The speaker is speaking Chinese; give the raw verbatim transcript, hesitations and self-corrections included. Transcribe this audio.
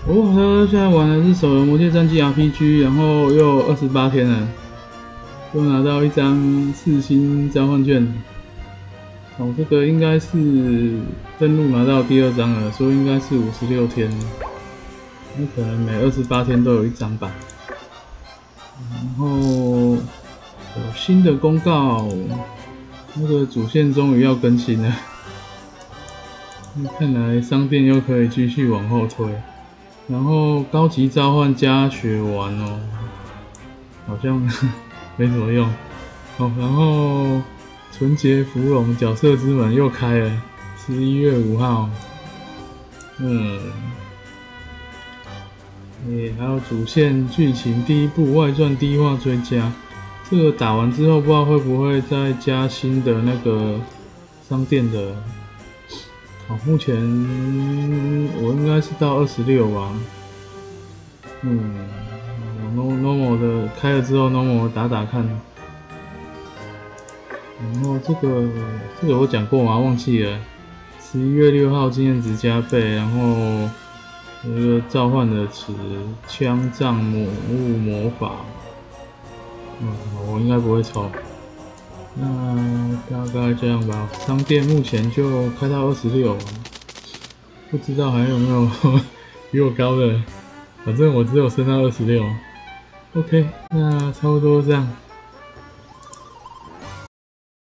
我和现在玩的是手游《魔界战记 R P G》，然后又二十八天了，又拿到一张四星召唤券。哦，这个应该是登录拿到第二张了，所以应该是五十六天。那可能每二十八天都有一张吧。然后有新的公告，那个主线终于要更新了。看来商店又可以继续往后推。然后高级召唤加血丸哦，好像没什么用。哦，然后纯洁芙蓉角色之门又开了，十一月五号。嗯，诶，还有主线剧情第一部外传第一话追加，这个打完之后不知道会不会再加新的那个商店的。好，目前我应该是到二十六吧。嗯 ，normal 的开了之后 normal 打打看。然后这个这个我讲过吗？忘记了。十一月六号经验值加倍，然后有一个召唤的词枪杖魔物魔法。嗯，我应该不会抽。那大概这样吧，商店目前就开到二十六，不知道还有没有比我高的，反正我只有升到二十六。OK， 那差不多这样。